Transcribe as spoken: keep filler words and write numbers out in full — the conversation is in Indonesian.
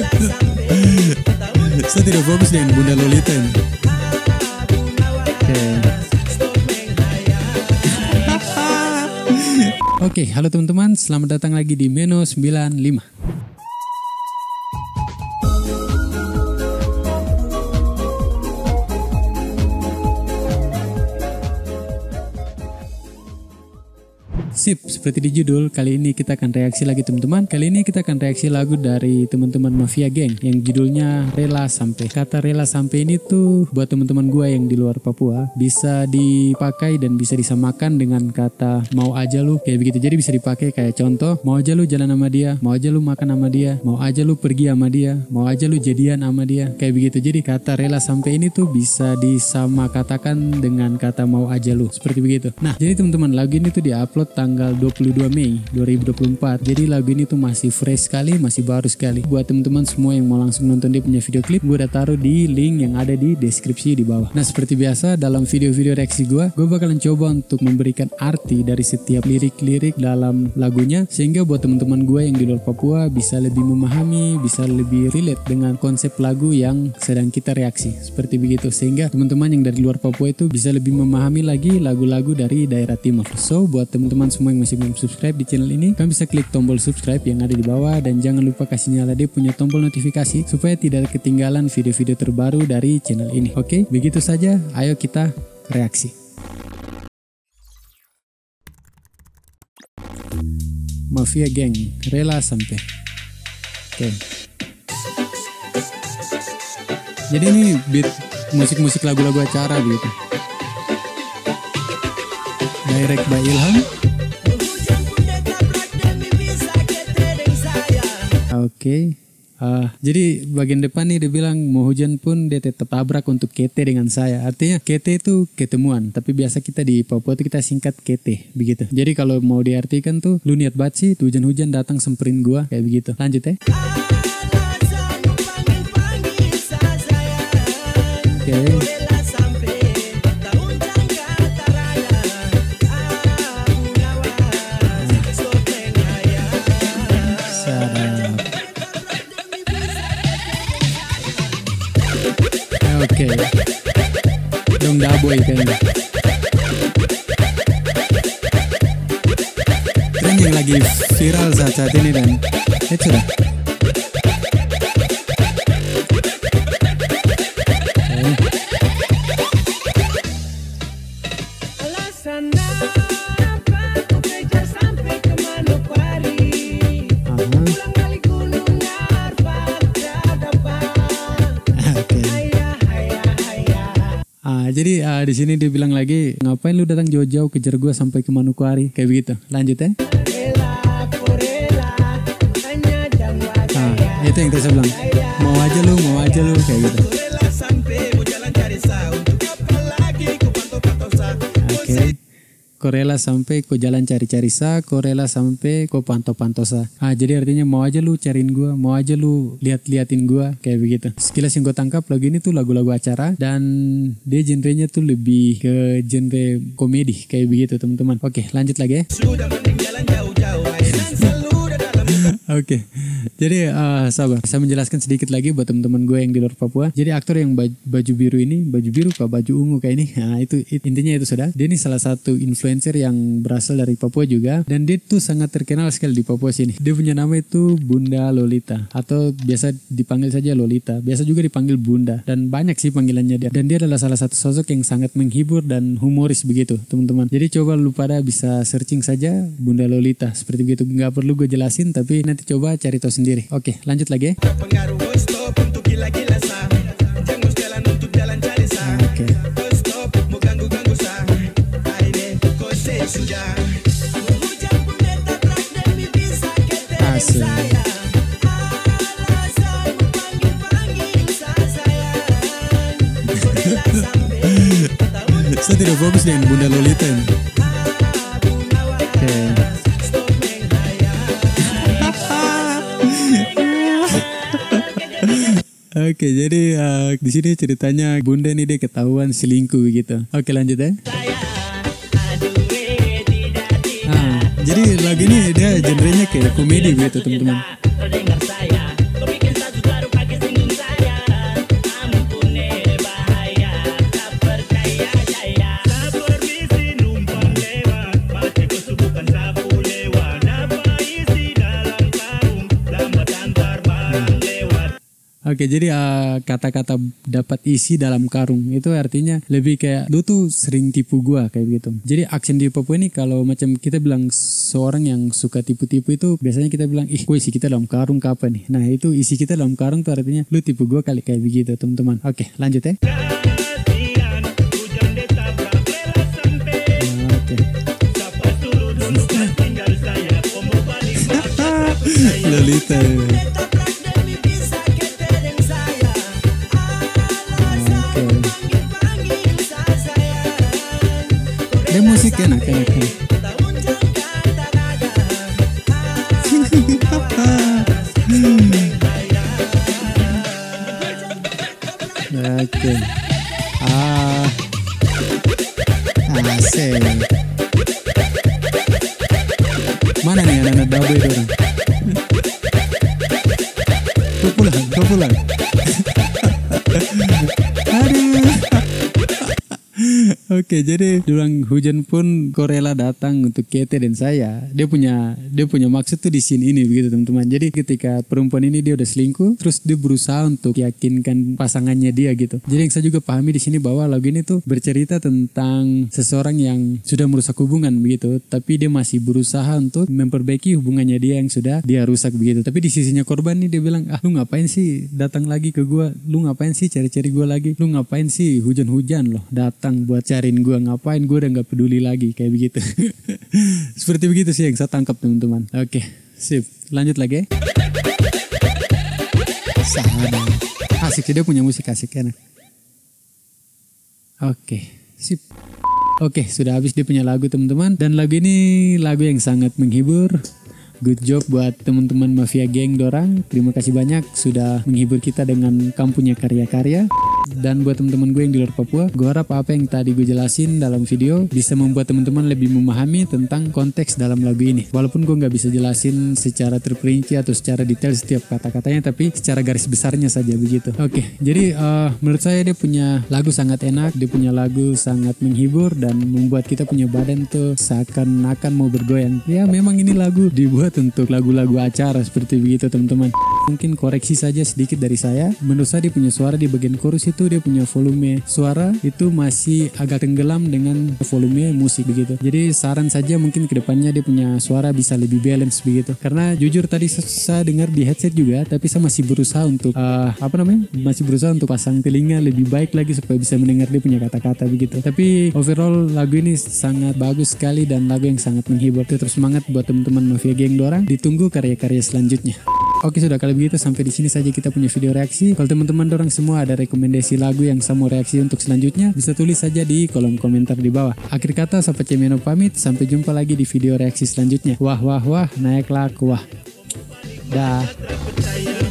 Saya tidak fokus dengan Bunda Lolita ini. Oke, okay, halo teman-teman, selamat datang lagi di Meno sembilan lima. Sip, seperti di judul, kali ini kita akan reaksi lagi teman-teman. Kali ini kita akan reaksi lagu dari teman-teman Mafia Gang yang judulnya Rela Sampai. Kata Rela Sampai ini tuh buat teman-teman gua yang di luar Papua bisa dipakai dan bisa disamakan dengan kata mau aja lu, kayak begitu. Jadi bisa dipakai kayak contoh, mau aja lu jalan sama dia, mau aja lu makan sama dia, mau aja lu pergi sama dia, mau aja lu jadian sama dia, kayak begitu. Jadi kata Rela Sampai ini tuh bisa disamakatakan dengan kata mau aja lu, seperti begitu. Nah, jadi teman-teman, lagu ini tuh diupload tanggal tanggal dua puluh dua Mei dua ribu dua puluh empat. Jadi lagu ini tuh masih fresh sekali, masih baru sekali. Buat teman-teman semua yang mau langsung nonton dia punya video klip, gue udah taruh di link yang ada di deskripsi di bawah. Nah, seperti biasa dalam video-video reaksi gue, gue bakalan coba untuk memberikan arti dari setiap lirik-lirik dalam lagunya, sehingga buat teman-teman gue yang di luar Papua bisa lebih memahami, bisa lebih relate dengan konsep lagu yang sedang kita reaksi, seperti begitu. Sehingga teman-teman yang dari luar Papua itu bisa lebih memahami lagi lagu-lagu dari daerah timur. So, buat teman-teman semua yang masih belum subscribe di channel ini, kalian bisa klik tombol subscribe yang ada di bawah, dan jangan lupa kasih nyala dia punya tombol notifikasi supaya tidak ketinggalan video-video terbaru dari channel ini. Oke, begitu saja, ayo kita reaksi. Mafia Gang, Rela Sampai. Oke. Jadi ini beat musik-musik lagu-lagu acara gitu. Direct by Ilham. Oke, okay. uh, jadi bagian depan nih dia bilang mau hujan pun dia tetap tabrak untuk kete dengan saya. Artinya kete itu ketemuan, tapi biasa kita di Papua itu kita singkat kete, begitu. Jadi kalau mau diartikan tuh, lu niat banget sih, tuh hujan-hujan datang semperin gua, kayak begitu. Lanjut ya. Oke. Okay. Oke, okay. Dong daboy kayaknya. Tren yang lagi viral saat-saat ini dan itu dah. Jadi uh, di sini dia bilang lagi, ngapain lu datang jauh-jauh kejar gue sampai ke Manokwari, kayak begitu. Lanjut ya. Nah, itu yang tadi saya bilang, mau aja lu, mau aja lu, kayak gitu. Oke. Okay. Kau rela sampai kau jalan cari-cari sa, kau rela sampai kau pantau-pantau sa. Ah, jadi artinya mau aja lu cariin gua, mau aja lu lihat-liatin gua, kayak begitu. Sekilas yang gue tangkap lagu ini tuh lagu-lagu acara, dan dia genrenya tuh lebih ke genre komedi, kayak begitu teman-teman. Oke, lanjut lagi ya. Oke, okay. Jadi uh, sabar, saya menjelaskan sedikit lagi buat teman-teman gue yang di luar Papua. Jadi aktor yang baju, baju biru ini, baju biru kah, baju ungu kayak ini, nah itu it, intinya itu sudah. Dia ini salah satu influencer yang berasal dari Papua juga, dan dia tuh sangat terkenal sekali di Papua sini. Dia punya nama itu Bunda Lolita, atau biasa dipanggil saja Lolita, biasa juga dipanggil Bunda, dan banyak sih panggilannya dia. Dan dia adalah salah satu sosok yang sangat menghibur dan humoris begitu teman-teman. Jadi coba lu pada bisa searching saja Bunda Lolita, seperti begitu. Nggak perlu gue jelasin, tapi nanti coba cari tahu sendiri. Oke, lanjut lagi ya. Oke. Asik. Saya tidak fokus dengan Bunda Lolita ini. Oke. Oke, jadi uh, di sini ceritanya Bunda nih dia ketahuan selingkuh gitu. Oke, lanjut ya. Nah, jadi lagu ini dia genrenya kayak komedi gitu teman-teman. Oke, jadi uh, kata-kata dapat isi dalam karung itu artinya lebih kayak lu tuh sering tipu gua kayak gitu. Jadi aksen di Papua ini kalau macam kita bilang seorang yang suka tipu-tipu itu biasanya kita bilang ih, gue isi kita dalam karung kapan nih. Nah, itu isi kita dalam karung tuh artinya lu tipu gua kali kayak begitu, teman-teman. Oke, lanjut ya. Oke. Lolita. Dia musik enak, enak, enak. Oke. Ah. Asik. Mana nih anak-anak dabu itu orang? Kau pulang, kau pulang. Aduh. Oke, jadi durang hujan pun kau rela datang untuk Kete dan saya. Dia punya dia punya maksud tuh di sini ini begitu teman-teman. Jadi ketika perempuan ini dia udah selingkuh, terus dia berusaha untuk yakinkan pasangannya dia gitu. Jadi yang saya juga pahami di sini bahwa lagu ini tuh bercerita tentang seseorang yang sudah merusak hubungan begitu, tapi dia masih berusaha untuk memperbaiki hubungannya dia yang sudah dia rusak begitu. Tapi di sisinya korban nih dia bilang, ah lu ngapain sih datang lagi ke gua? Lu ngapain sih cari-cari gua lagi? Lu ngapain sih hujan-hujan loh datang buat cariin gue, ngapain, gue udah gak peduli lagi kayak begitu. Seperti begitu sih yang saya tangkap teman-teman. Oke, sip, lanjut lagi. Sahabat, asik sih, dia punya musik asik enak. Oke, sip. Oke, sudah habis dia punya lagu teman-teman, dan lagu ini lagu yang sangat menghibur. Good job buat teman-teman Mafia Geng dorang. Terima kasih banyak sudah menghibur kita dengan kampungnya karya-karya. Dan buat teman-teman gue yang di luar Papua, gue harap apa yang tadi gue jelasin dalam video bisa membuat teman-teman lebih memahami tentang konteks dalam lagu ini. Walaupun gue nggak bisa jelasin secara terperinci atau secara detail setiap kata-katanya, tapi secara garis besarnya saja begitu. Oke, jadi uh, menurut saya dia punya lagu sangat enak, dia punya lagu sangat menghibur dan membuat kita punya badan tuh seakan-akan mau bergoyang. Ya memang ini lagu dibuat untuk lagu-lagu acara seperti begitu teman-teman. Mungkin koreksi saja sedikit dari saya. Menurut saya dia punya suara di bagian chorus itu dia punya volume suara itu masih agak tenggelam dengan volume musik begitu. Jadi saran saja mungkin kedepannya dia punya suara bisa lebih balance begitu. Karena jujur tadi saya dengar di headset juga, tapi saya masih berusaha untuk uh, apa namanya masih berusaha untuk pasang telinga lebih baik lagi supaya bisa mendengar dia punya kata-kata begitu. Tapi overall lagu ini sangat bagus sekali dan lagu yang sangat menghibur. Tetap semangat buat teman-teman Mafia Geng dorang. Ditunggu karya-karya selanjutnya. Oke, sudah kalau begitu sampai di sini saja kita punya video reaksi. Kalau teman-teman dorang semua ada rekomendasi lagu yang saya mau reaksi untuk selanjutnya, bisa tulis saja di kolom komentar di bawah. Akhir kata, Sahabat Cemeno pamit. Sampai jumpa lagi di video reaksi selanjutnya. Wah wah wah, naiklah ke wah. Dah.